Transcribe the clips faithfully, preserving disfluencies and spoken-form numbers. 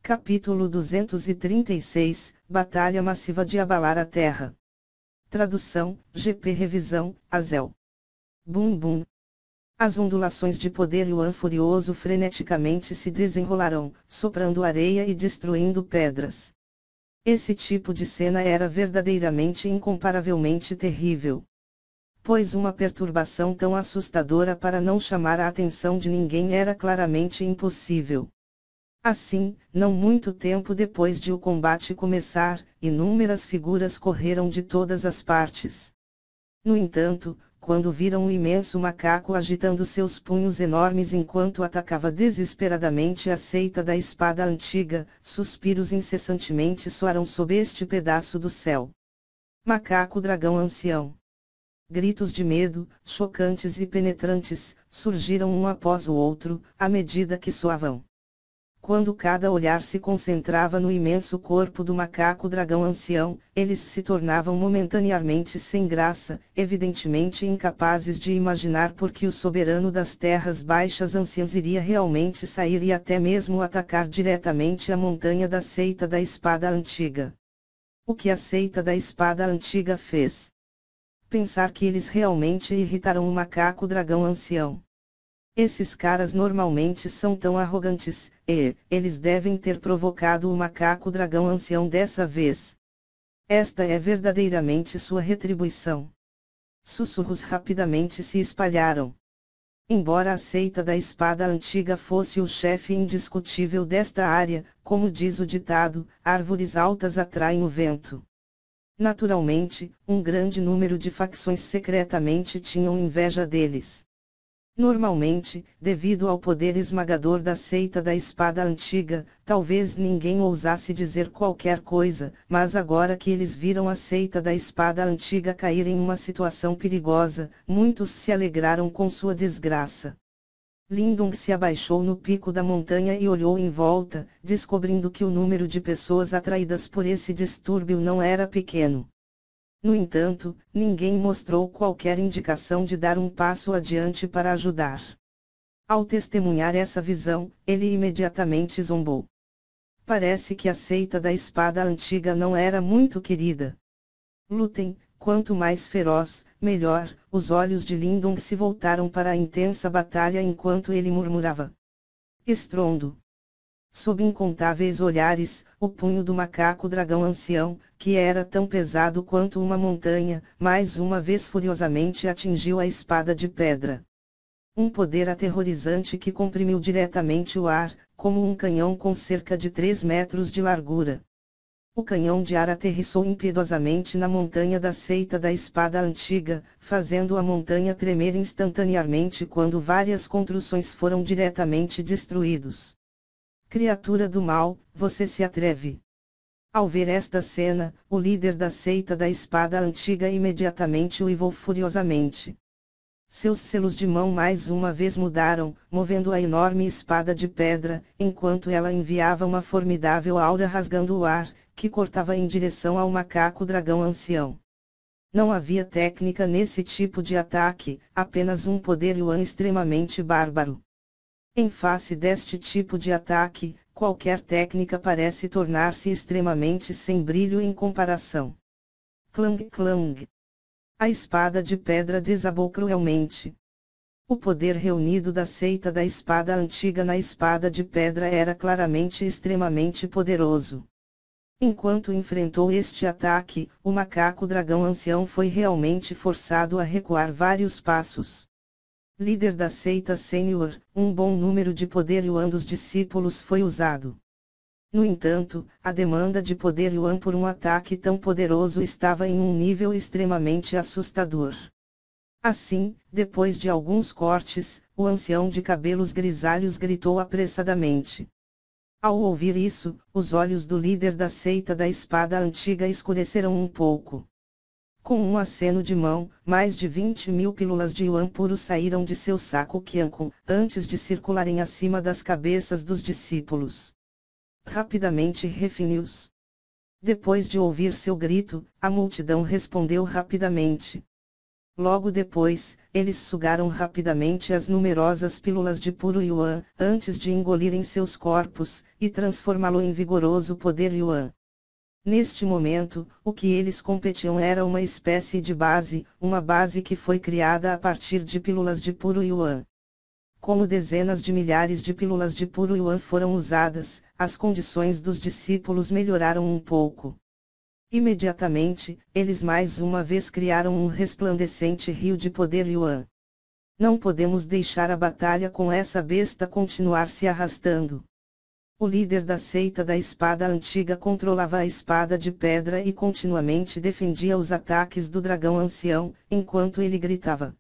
Capítulo duzentos e trinta e seis, Batalha massiva de abalar a Terra. Tradução, G P Revisão, Azel. Bum bum. As ondulações de poder Yuan furioso freneticamente se desenrolarão, soprando areia e destruindo pedras. Esse tipo de cena era verdadeiramente incomparavelmente terrível. Pois uma perturbação tão assustadora para não chamar a atenção de ninguém era claramente impossível. Assim, não muito tempo depois de o combate começar, inúmeras figuras correram de todas as partes. No entanto, quando viram o imenso macaco agitando seus punhos enormes enquanto atacava desesperadamente a seita da espada antiga, suspiros incessantemente soaram sob este pedaço do céu. Macaco dragão ancião. Gritos de medo, chocantes e penetrantes, surgiram um após o outro, à medida que soavam. Quando cada olhar se concentrava no imenso corpo do macaco dragão ancião, eles se tornavam momentaneamente sem graça, evidentemente incapazes de imaginar por que o soberano das terras baixas anciãs iria realmente sair e até mesmo atacar diretamente a montanha da seita da espada antiga. O que a seita da espada antiga fez? Pensar que eles realmente irritaram o macaco dragão ancião. Esses caras normalmente são tão arrogantes, e eles devem ter provocado o macaco dragão ancião dessa vez. Esta é verdadeiramente sua retribuição. Sussurros rapidamente se espalharam. Embora a seita da espada antiga fosse o chefe indiscutível desta área, como diz o ditado, árvores altas atraem o vento. Naturalmente, um grande número de facções secretamente tinham inveja deles. Normalmente, devido ao poder esmagador da seita da espada antiga, talvez ninguém ousasse dizer qualquer coisa, mas agora que eles viram a seita da espada antiga cair em uma situação perigosa, muitos se alegraram com sua desgraça. Lindung se abaixou no pico da montanha e olhou em volta, descobrindo que o número de pessoas atraídas por esse distúrbio não era pequeno. No entanto, ninguém mostrou qualquer indicação de dar um passo adiante para ajudar. Ao testemunhar essa visão, ele imediatamente zombou. Parece que a seita da espada antiga não era muito querida. Lutem, quanto mais feroz, melhor. Os olhos de Lindung se voltaram para a intensa batalha enquanto ele murmurava. Estrondo. Sob incontáveis olhares, o punho do macaco dragão ancião, que era tão pesado quanto uma montanha, mais uma vez furiosamente atingiu a espada de pedra. Um poder aterrorizante que comprimiu diretamente o ar, como um canhão com cerca de três metros de largura. O canhão de ar aterrissou impiedosamente na montanha da seita da espada antiga, fazendo a montanha tremer instantaneamente quando várias construções foram diretamente destruídos. Criatura do mal, você se atreve. Ao ver esta cena, o líder da seita da espada antiga imediatamente uivou furiosamente. Seus selos de mão mais uma vez mudaram, movendo a enorme espada de pedra, enquanto ela enviava uma formidável aura rasgando o ar, que cortava em direção ao macaco dragão ancião. Não havia técnica nesse tipo de ataque, apenas um poder Yuan extremamente bárbaro. Em face deste tipo de ataque, qualquer técnica parece tornar-se extremamente sem brilho em comparação. Clang clang. A espada de pedra desabou cruelmente. O poder reunido da seita da espada antiga na espada de pedra era claramente extremamente poderoso. Enquanto enfrentou este ataque, o macaco dragão ancião foi realmente forçado a recuar vários passos. Líder da seita sênior, um bom número de poder Yuan dos discípulos foi usado. No entanto, a demanda de poder Yuan por um ataque tão poderoso estava em um nível extremamente assustador. Assim, depois de alguns cortes, o ancião de cabelos grisalhos gritou apressadamente. Ao ouvir isso, os olhos do líder da seita da espada antiga escureceram um pouco. Com um aceno de mão, mais de vinte mil pílulas de Yuan puro saíram de seu saco Qiankun, antes de circularem acima das cabeças dos discípulos. Rapidamente refiniu-os. Depois de ouvir seu grito, a multidão respondeu rapidamente. Logo depois, eles sugaram rapidamente as numerosas pílulas de puro Yuan, antes de engolirem seus corpos, e transformá-lo em vigoroso poder Yuan. Neste momento, o que eles competiam era uma espécie de base, uma base que foi criada a partir de pílulas de puro Yuan. Como dezenas de milhares de pílulas de puro Yuan foram usadas, as condições dos discípulos melhoraram um pouco. Imediatamente, eles mais uma vez criaram um resplandecente rio de poder Yuan. Não podemos deixar a batalha com essa besta continuar se arrastando. O líder da seita da espada antiga controlava a espada de pedra e continuamente defendia os ataques do dragão ancião, enquanto ele gritava.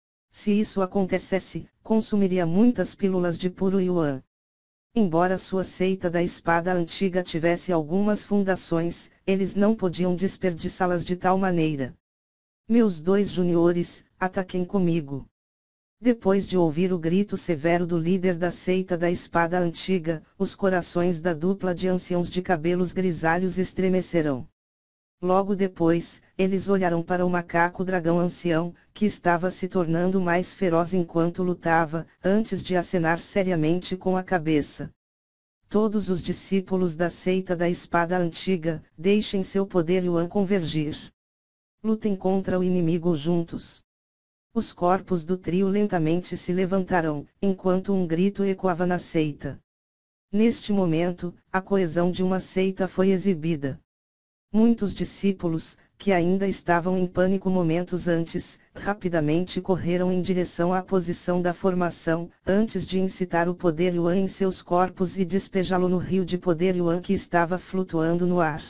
Se isso acontecesse, consumiria muitas pílulas de puro Yuan. Embora sua seita da espada antiga tivesse algumas fundações, eles não podiam desperdiçá-las de tal maneira. Meus dois juniores, ataquem comigo. Depois de ouvir o grito severo do líder da seita da espada antiga, os corações da dupla de anciãos de cabelos grisalhos estremecerão. Logo depois, eles olharam para o macaco dragão ancião, que estava se tornando mais feroz enquanto lutava, antes de acenar seriamente com a cabeça. Todos os discípulos da seita da espada antiga, deixem seu poder Yuan convergir. Lutem contra o inimigo juntos. Os corpos do trio lentamente se levantaram, enquanto um grito ecoava na seita. Neste momento, a coesão de uma seita foi exibida. Muitos discípulos, que ainda estavam em pânico momentos antes, rapidamente correram em direção à posição da formação, antes de incitar o poder Yuan em seus corpos e despejá-lo no rio de poder Yuan que estava flutuando no ar.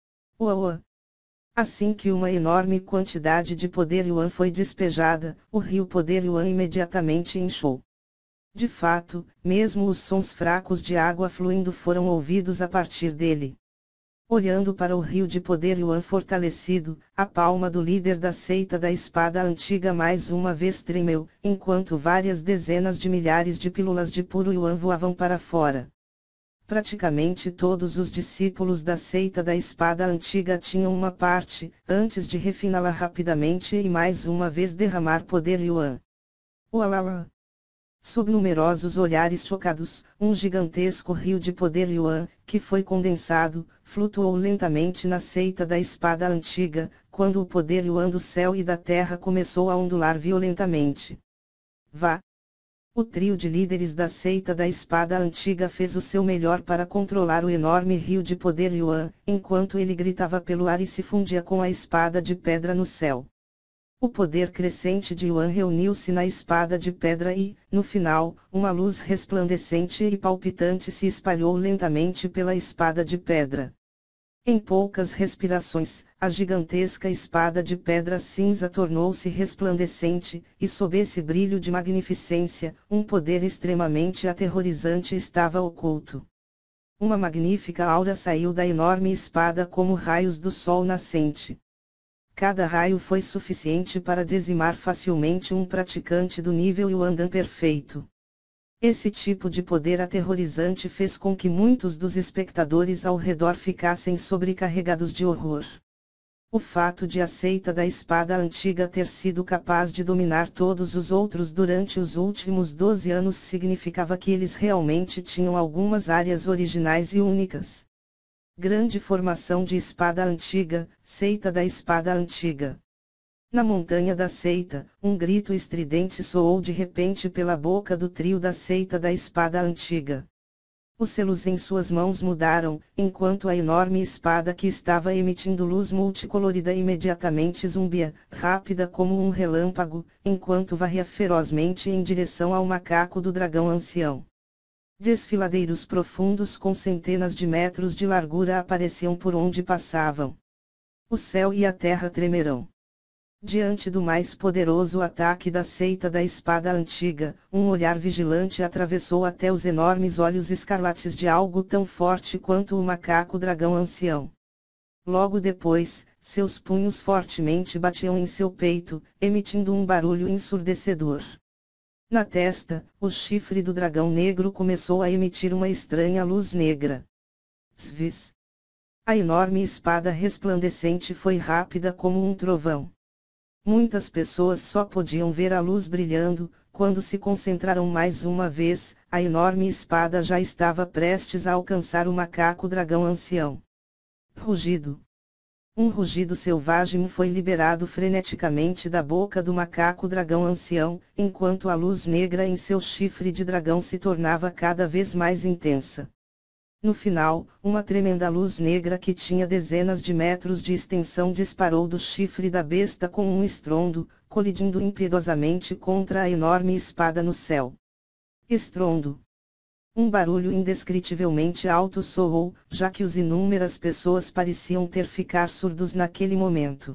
Uau! Assim que uma enorme quantidade de poder Yuan foi despejada, o rio poder Yuan imediatamente inchou. De fato, mesmo os sons fracos de água fluindo foram ouvidos a partir dele. Olhando para o rio de poder Yuan fortalecido, a palma do líder da seita da espada antiga mais uma vez tremeu, enquanto várias dezenas de milhares de pílulas de puro Yuan voavam para fora. Praticamente todos os discípulos da seita da espada antiga tinham uma parte, antes de refiná-la rapidamente e mais uma vez derramar poder Yuan. Ualala! Sob numerosos olhares chocados, um gigantesco rio de poder Yuan, que foi condensado, flutuou lentamente na seita da espada antiga, quando o poder Yuan do céu e da terra começou a ondular violentamente. Vá! O trio de líderes da seita da espada antiga fez o seu melhor para controlar o enorme rio de poder Yuan, enquanto ele gritava pelo ar e se fundia com a espada de pedra no céu. O poder crescente de Yuan reuniu-se na espada de pedra e, no final, uma luz resplandecente e palpitante se espalhou lentamente pela espada de pedra. Em poucas respirações, a gigantesca espada de pedra cinza tornou-se resplandecente, e sob esse brilho de magnificência, um poder extremamente aterrorizante estava oculto. Uma magnífica aura saiu da enorme espada como raios do sol nascente. Cada raio foi suficiente para dizimar facilmente um praticante do nível Yuandan perfeito. Esse tipo de poder aterrorizante fez com que muitos dos espectadores ao redor ficassem sobrecarregados de horror. O fato de a seita da espada antiga ter sido capaz de dominar todos os outros durante os últimos doze anos significava que eles realmente tinham algumas áreas originais e únicas. Grande formação de espada antiga, seita da espada antiga. Na montanha da seita, um grito estridente soou de repente pela boca do trio da seita da espada antiga. Os selos em suas mãos mudaram, enquanto a enorme espada que estava emitindo luz multicolorida imediatamente zumbia, rápida como um relâmpago, enquanto varria ferozmente em direção ao macaco do dragão ancião. Desfiladeiros profundos com centenas de metros de largura apareciam por onde passavam. O céu e a terra tremerão. Diante do mais poderoso ataque da seita da espada antiga, um olhar vigilante atravessou até os enormes olhos escarlates de algo tão forte quanto o macaco dragão ancião. Logo depois, seus punhos fortemente batiam em seu peito, emitindo um barulho ensurdecedor. Na testa, o chifre do dragão negro começou a emitir uma estranha luz negra. Svis. A enorme espada resplandecente foi rápida como um trovão. Muitas pessoas só podiam ver a luz brilhando. Quando se concentraram mais uma vez, a enorme espada já estava prestes a alcançar o macaco dragão ancião. Rugido. Um rugido selvagem foi liberado freneticamente da boca do macaco dragão ancião, enquanto a luz negra em seu chifre de dragão se tornava cada vez mais intensa. No final, uma tremenda luz negra que tinha dezenas de metros de extensão disparou do chifre da besta com um estrondo, colidindo impiedosamente contra a enorme espada no céu. Estrondo. Um barulho indescritivelmente alto soou, já que os inúmeras pessoas pareciam ter ficar surdos naquele momento.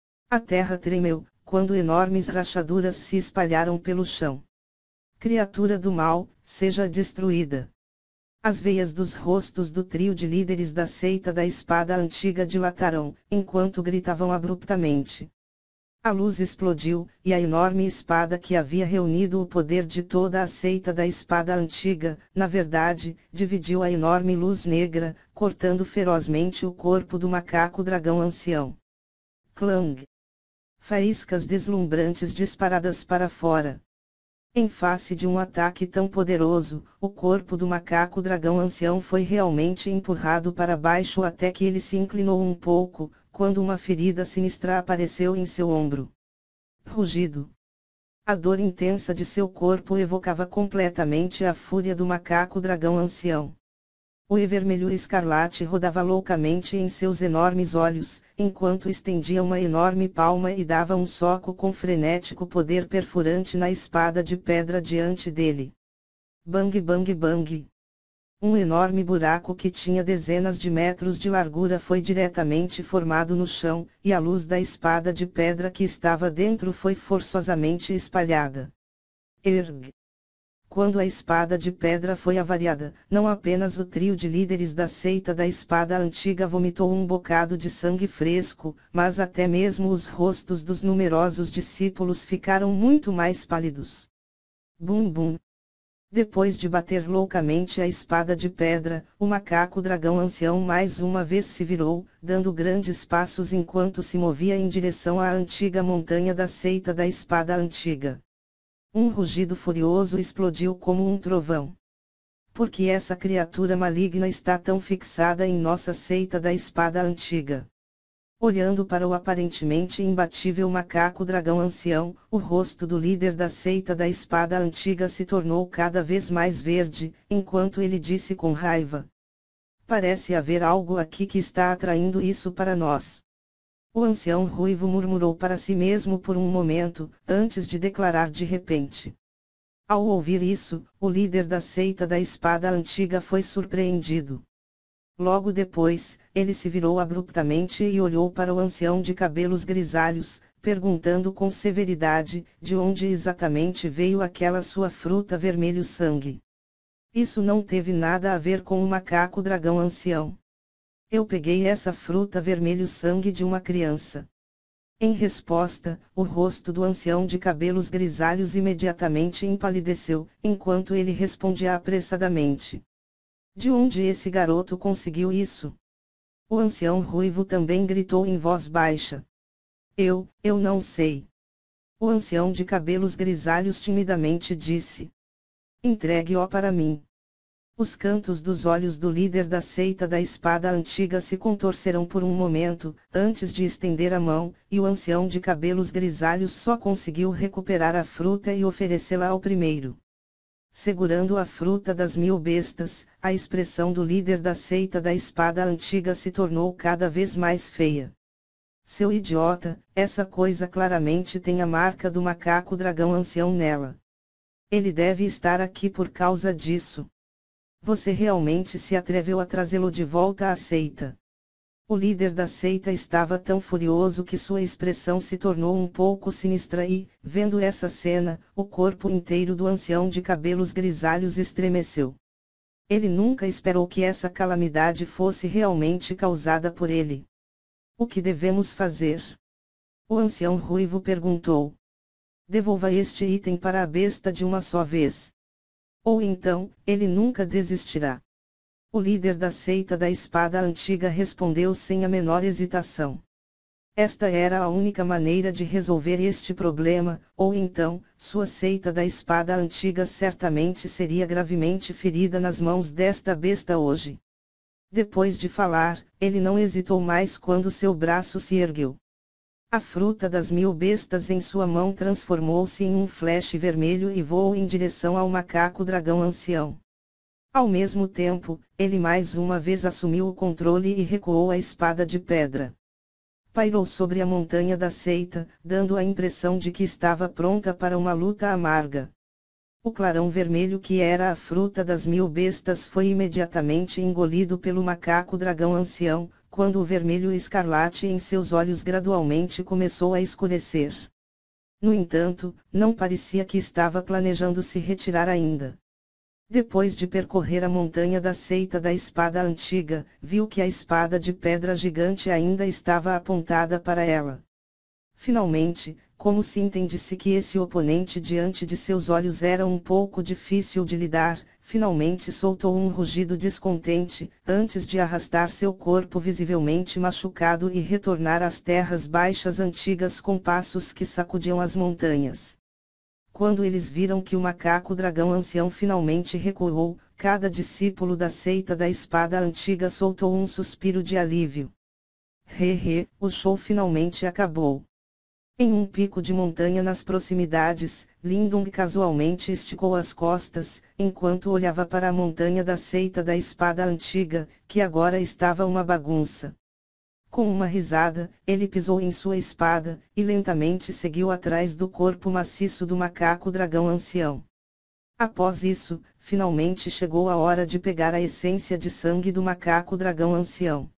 A terra tremeu, quando enormes rachaduras se espalharam pelo chão. Criatura do mal, seja destruída. As veias dos rostos do trio de líderes da seita da espada antiga dilataram, enquanto gritavam abruptamente. A luz explodiu, e a enorme espada que havia reunido o poder de toda a seita da espada antiga, na verdade, dividiu a enorme luz negra, cortando ferozmente o corpo do macaco dragão ancião. Clang! Faíscas deslumbrantes disparadas para fora. Em face de um ataque tão poderoso, o corpo do macaco dragão ancião foi realmente empurrado para baixo até que ele se inclinou um pouco, quando uma ferida sinistra apareceu em seu ombro. Rugido. A dor intensa de seu corpo evocava completamente a fúria do macaco dragão ancião. O vermelho escarlate rodava loucamente em seus enormes olhos, enquanto estendia uma enorme palma e dava um soco com frenético poder perfurante na espada de pedra diante dele. Bang bang bang. Um enorme buraco que tinha dezenas de metros de largura foi diretamente formado no chão, e a luz da espada de pedra que estava dentro foi forçosamente espalhada. Erg! Quando a espada de pedra foi avariada, não apenas o trio de líderes da seita da espada antiga vomitou um bocado de sangue fresco, mas até mesmo os rostos dos numerosos discípulos ficaram muito mais pálidos. Bum bum! Depois de bater loucamente a espada de pedra, o macaco dragão ancião mais uma vez se virou, dando grandes passos enquanto se movia em direção à antiga montanha da seita da espada antiga. Um rugido furioso explodiu como um trovão. Por que essa criatura maligna está tão fixada em nossa seita da espada antiga? Olhando para o aparentemente imbatível macaco dragão ancião, o rosto do líder da seita da espada antiga se tornou cada vez mais verde, enquanto ele disse com raiva: "Parece haver algo aqui que está atraindo isso para nós." O ancião ruivo murmurou para si mesmo por um momento, antes de declarar de repente. Ao ouvir isso, o líder da seita da espada antiga foi surpreendido. Logo depois, ele se virou abruptamente e olhou para o ancião de cabelos grisalhos, perguntando com severidade, de onde exatamente veio aquela sua fruta vermelho sangue. Isso não teve nada a ver com o macaco dragão ancião. Eu peguei essa fruta vermelho sangue de uma criança. Em resposta, o rosto do ancião de cabelos grisalhos imediatamente empalideceu, enquanto ele respondia apressadamente: "De onde esse garoto conseguiu isso?" O ancião ruivo também gritou em voz baixa: Eu, eu não sei." O ancião de cabelos grisalhos timidamente disse: "Entregue-o para mim." Os cantos dos olhos do líder da seita da espada antiga se contorceram por um momento, antes de estender a mão, e o ancião de cabelos grisalhos só conseguiu recuperar a fruta e oferecê-la ao primeiro. Segurando a fruta das mil bestas, a expressão do líder da seita da espada antiga se tornou cada vez mais feia. "Seu idiota, essa coisa claramente tem a marca do macaco dragão ancião nela. Ele deve estar aqui por causa disso. Você realmente se atreveu a trazê-lo de volta à seita?" O líder da seita estava tão furioso que sua expressão se tornou um pouco sinistra e, vendo essa cena, o corpo inteiro do ancião de cabelos grisalhos estremeceu. Ele nunca esperou que essa calamidade fosse realmente causada por ele. "O que devemos fazer?" o ancião ruivo perguntou. "Devolva este item para a besta de uma só vez. Ou então, ele nunca desistirá." O líder da seita da espada antiga respondeu sem a menor hesitação: Esta era a única maneira de resolver este problema, ou então, sua seita da espada antiga certamente seria gravemente ferida nas mãos desta besta hoje. Depois de falar, ele não hesitou mais quando seu braço se ergueu. A fruta das mil bestas em sua mão transformou-se em um flash vermelho e voou em direção ao macaco dragão ancião. Ao mesmo tempo, ele mais uma vez assumiu o controle e recuou a espada de pedra. Pairou sobre a montanha da seita, dando a impressão de que estava pronta para uma luta amarga. O clarão vermelho que era a fruta das mil bestas foi imediatamente engolido pelo macaco dragão ancião, quando o vermelho escarlate em seus olhos gradualmente começou a escurecer. No entanto, não parecia que estava planejando se retirar ainda. Depois de percorrer a montanha da seita da espada antiga, viu que a espada de pedra gigante ainda estava apontada para ela. Finalmente, como se entendisse que esse oponente diante de seus olhos era um pouco difícil de lidar, finalmente soltou um rugido descontente, antes de arrastar seu corpo visivelmente machucado e retornar às terras baixas antigas com passos que sacudiam as montanhas. Quando eles viram que o macaco dragão ancião finalmente recuou, cada discípulo da seita da espada antiga soltou um suspiro de alívio. Hehe, o show finalmente acabou. Em um pico de montanha nas proximidades, Lindung casualmente esticou as costas, enquanto olhava para a montanha da seita da espada antiga, que agora estava uma bagunça. Com uma risada, ele pisou em sua espada, e lentamente seguiu atrás do corpo maciço do macaco dragão ancião. Após isso, finalmente chegou a hora de pegar a essência de sangue do macaco dragão ancião.